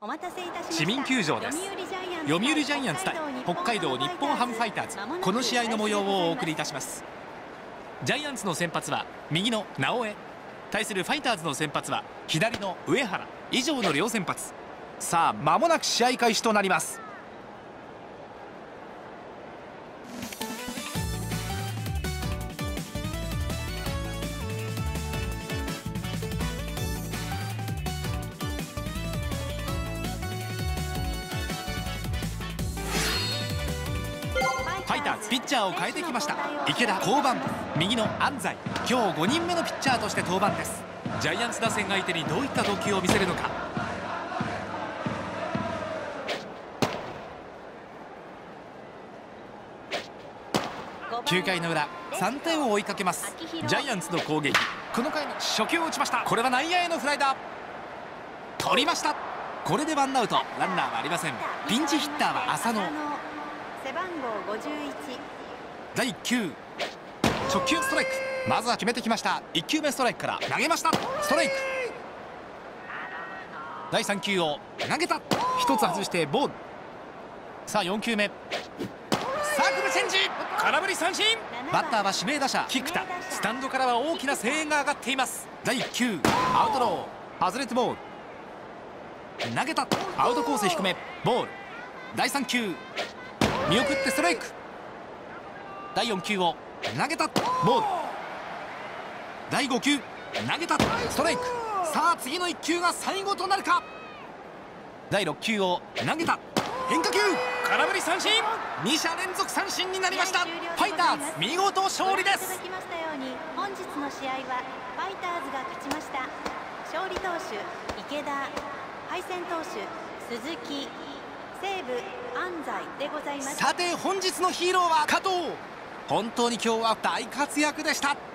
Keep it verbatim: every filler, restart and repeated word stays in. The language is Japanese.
市民球場です。読売ジャイアンツ対北海道日本ハムファイターズ、この試合の模様をお送りいたします。ジャイアンツの先発は右の直江、対するファイターズの先発は左の上原、以上の両先発。さあ間もなく試合開始となります。ファイターズピッチャーを変えてきました。池田降板、右の安西、今日ごにんめのピッチャーとして登板です。ジャイアンツ打線相手にどういった投球を見せるのか。きゅうかいの裏、さんてんを追いかけますジャイアンツの攻撃。この回に初球を打ちました。これは内野へのフライだ。取りました。これでワンアウト、ランナーはありません。ピンチヒッターは浅野。 背番号ごじゅういち、 だいいっ球、直球ストライク。まずは決めてきました。いっ球目ストライクから投げました。ストライク。だいさん球を投げた。ひとつ外してボール。さあよん球目、サークルチェンジ、空振り三振。バッターは指名打者菊田。スタンドからは大きな声援が上がっています。だいいっ球、アウトロー、外れてボール。投げた。アウトコース低め、ボール。だいさん球、見送ってストライク。だいよん球を投げた、ボール。だいご球、投げた、ストライク。さあ次のいっ球が最後となるか。だいろっ球を投げた、変化球、空振り三振。に者連続三振になりました。ファイターズ見事勝利です。 本日の試合はファイターズが勝ちました。勝利投手池田、敗戦投手鈴木、西武安西でございます。 さて本日のヒーローは加藤。本当に今日は大活躍でした。